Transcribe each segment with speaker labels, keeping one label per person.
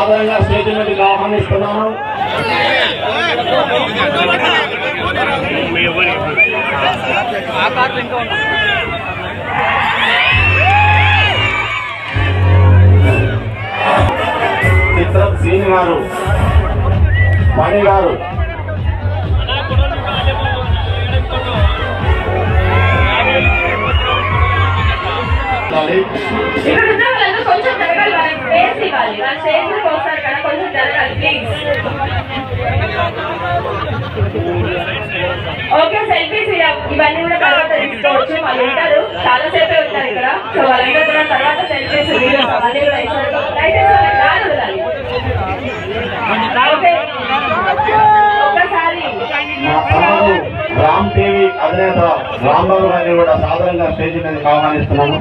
Speaker 1: సాధారణంగా స్టేజ్ మీదకి ఆహ్వానిస్తున్నాను. చిత్రం సీని గారు, మణి గారు,
Speaker 2: కొంచెం జరగాలి, వాళ్ళకి స్పేస్ ఇవ్వాలి. వాళ్ళ స్టేజ్ మీద వస్తారు కదా, కొంచెం జరగాలి ప్లీజ్. ఓకే, సెల్ఫీస్ ఇవన్నీ కూడా తర్వాత తీసుకోవచ్చు. వాళ్ళు ఉంటారు, చాలా సేపే ఉంటారు ఇక్కడ. సో వాళ్ళందరూ కూడా తర్వాత సెల్ఫీస్ వీడియోస్ అవన్నీ కూడా ఇస్తారు. ఒక్కసారి
Speaker 1: రామ్ టీవీ అధినేత రాంబాబు గారిని కూడా సాధారణంగా స్టేజ్ మీదకి ఆహ్వానిస్తున్నాము.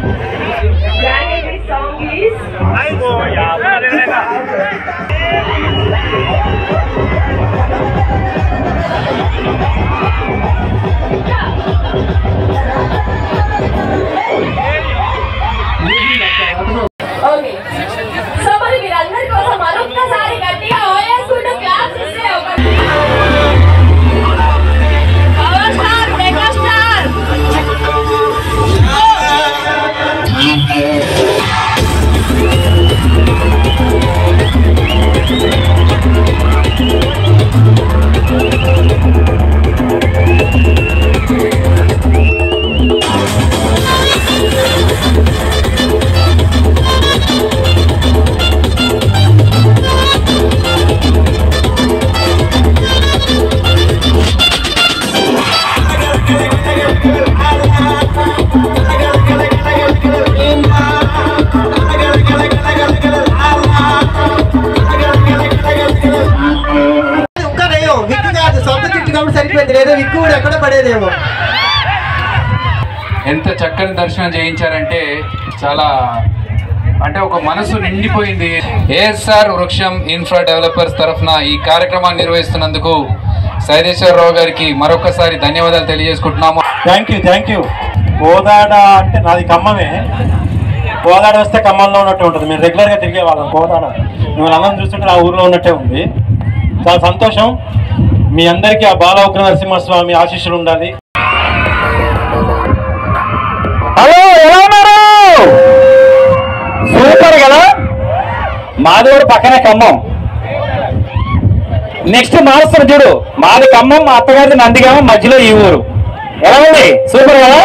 Speaker 2: ఓకే, సో మరి మీరందరి కోసం మరొక్కసారి గట్టిగా ఓయేసుకుంటూ క్లాప్స్ ఇస్తే పవర్ స్టార్, మెగా స్టార్.
Speaker 3: ఎంత చక్కని దర్శనం చేయించారంటే చాలా అంటే ఒక మనసు నిండిపోయింది. ఏఎస్ఆర్ వృక్షం ఇన్ఫ్రా డెవలపర్స్ తరఫున ఈ కార్యక్రమాన్ని నిర్వహిస్తున్నందుకు సైదేశ్వరరావు గారికి మరొకసారి ధన్యవాదాలు తెలియజేసుకుంటున్నాము.
Speaker 4: Thank you. కోదాడ అంటే నాది ఖమ్మమే. కోదాడ వస్తే ఖమ్మంలో ఉన్నట్టు ఉంటుంది. మేము రెగ్యులర్గా తిరిగే వాళ్ళం కోదాడ. మిమ్మల్ని అందరం చూస్తుంటే నా ఊర్లో ఉన్నట్టే ఉంది. చాలా సంతోషం. మీ అందరికీ ఆ బాల ఉగ్ర నరసింహస్వామి ఆశీస్సులు ఉండాలి.
Speaker 5: హలో, ఎలా ఉన్నారు? సూపర్ కదా. మాది కూడా పక్కనే ఖమ్మం. నెక్స్ట్ మారుస్తారు చూడు, మాది ఖమ్మం, మా అత్తగారిది నందిగామ, మధ్యలో ఈ ఊరు. ఎలా ఉంది? సూపర్ కదా.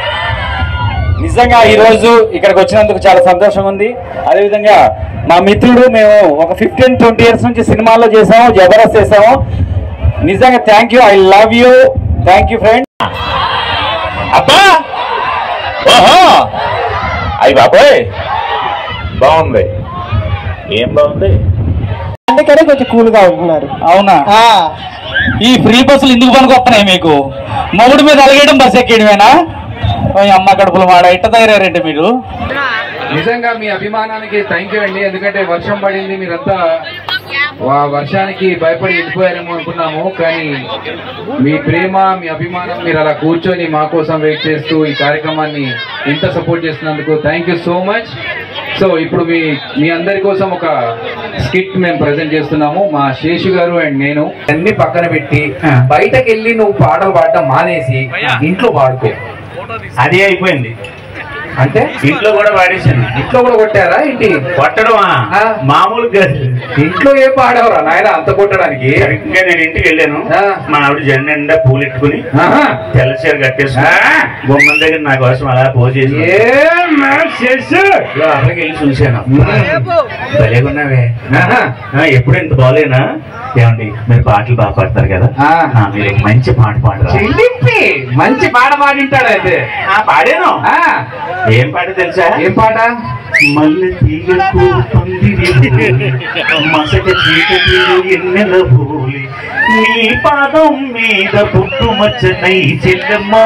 Speaker 5: నిజంగా ఈరోజు ఇక్కడికి వచ్చినందుకు చాలా సంతోషం ఉంది. అదేవిధంగా మా మిత్రుడు, మేము ఒక 15-20 ఇయర్స్ నుంచి సినిమాల్లో చేసాము, జబర్దస్త్ చేసాము. నిజంగా thank you, I love you, thank you friend. అబ్బా, ఓహో, అయ్యి బాబోయ్, బాగుంది. ఏం బాగుంది?
Speaker 6: అందుకనే కొంచెం కూల్గా ఉంటున్నారు.
Speaker 5: అవునా? ఈ ఫ్రీ బస్సులు ఎందుకు పనికొస్తున్నాయి మీకు? మొగుడు మీద అలగేయడం, బస్ ఎక్కేయడమేనా? అమ్మ కడుపులు మాడ, ఇట్ట తయారంటే మీరు.
Speaker 3: నిజంగా మీ అభిమానానికి థ్యాంక్ యూ అండి. ఎందుకంటే వర్షం పడింది, మీరంతా వర్షానికి భయపడి వెళ్ళిపోయారేమో అనుకున్నాము. కానీ మీ ప్రేమ, మీ అభిమానం, మీరు అలా కూర్చొని మా కోసం వెయిట్ చేస్తూ ఈ కార్యక్రమాన్ని ఇంత సపోర్ట్ చేస్తున్నందుకు thank you so much. So ఇప్పుడు మీ అందరి కోసం ఒక స్కిట్ మేము ప్రజెంట్ చేస్తున్నాము. మా శేషు గారు అండ్ నేను అన్ని పక్కన పెట్టి బయటకు వెళ్ళి నువ్వు పాటలు పాడటం మానేసి ఇంట్లో పాడుకో.
Speaker 4: అదే అయిపోయింది.
Speaker 3: అంటే
Speaker 4: ఇంట్లో కూడా పాడేసాను.
Speaker 3: ఇంట్లో కూడా కొట్టారా ఏంటి?
Speaker 4: కొట్టడమా? మామూలుగా
Speaker 3: ఇంట్లో ఏం పాడేవరా నాయన అంత కొట్టడానికి?
Speaker 4: ఇంకా నేను ఇంటికి వెళ్ళాను. మా ఆవిడ జెండా నిండా పూలు ఎట్టుకుని తెల్లచీర కట్టేసి బొమ్మల దగ్గర నా కోసం అలా పోసేసి అక్కడికి వెళ్ళి చూశాను. భలేగున్నావే, ఎప్పుడు ఇంత బాలేనా? ఏమండి, మీరు పాటలు బాగా పాడతారు కదా, మీరు మంచి పాట పాడతారు.
Speaker 3: మంచి పాట పాడింటాడు అయితే.
Speaker 4: పాడాను. ఏం పాట తెలుసా?
Speaker 3: ఏం పాట?
Speaker 4: మల్లె తీగకు పందిరి మసక చీకటి ఎన్నెల పూలి నీ పాదం మీద పుట్టు మచ్చనై చెల్లెమ్మా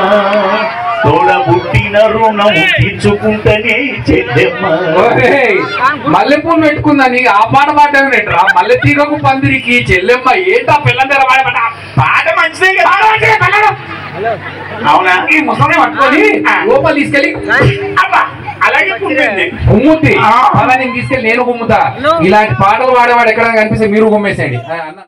Speaker 4: తోడ పుట్టిన రుణం తీర్చుకుంటనే చెల్లెమ్మా.
Speaker 3: మల్లెపూలు పెట్టుకుందని ఆ పాట పాడరా? మల్లె తీగకు పందిరికి చెల్లెమ్మ ఏంటా పిల్లల
Speaker 4: పాట మంచిదే కదా.
Speaker 3: అవునా? ఈ ముసలి పట్టుకొని లోపల తీసుకెళ్ళి
Speaker 7: అలాగే కుమ్మింది.
Speaker 3: గుమ్ముద్ది అలా నేను తీసుకెళ్ళి నేను గుమ్ముతా. ఇలాంటి పాటలు వాడేవాడు ఎక్కడ కనిపిస్తే మీరు గుమ్మేసేయండి.